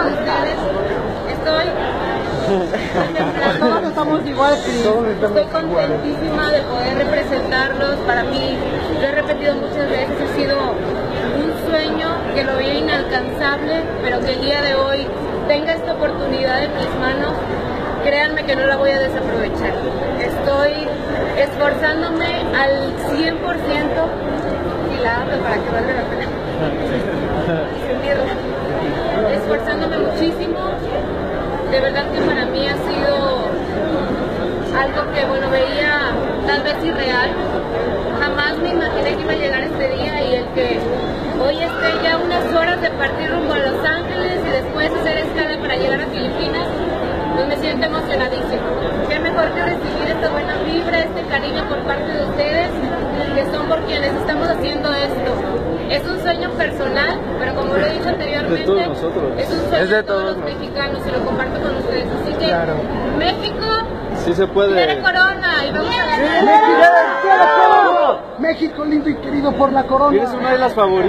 con ustedes. Todos estamos igual, estoy contentísima de poder representarlos. Para mí, lo he repetido muchas veces, ha sido un sueño que lo veía inalcanzable, pero que el día de hoy tenga esta oportunidad en mis manos, créanme que no la voy a desaprovechar. Estoy esforzándome al 100% y la hablo para que valga la pena. Esforzándome muchísimo. De verdad que para mí ha sido algo que, bueno, veía tal vez irreal. Jamás me imaginé que iba a llegar este día y el que hoy esté ya unas horas de partir rumbo a Los Ángeles y después hacer escala para llegar a Filipinas, pues me siento emocionadísima. Qué mejor que recibir esta buena vibra, este cariño por parte de ustedes, que son por quienes estamos haciendo esto. Es un sueño personal, pero como lo he dicho anteriormente, es un sueño de todos los mexicanos y lo comparto con ustedes. Así que, claro. México, sí se puede. Quiere corona y vamos a ver. México lindo y querido por la corona. Eres una de las favoritas.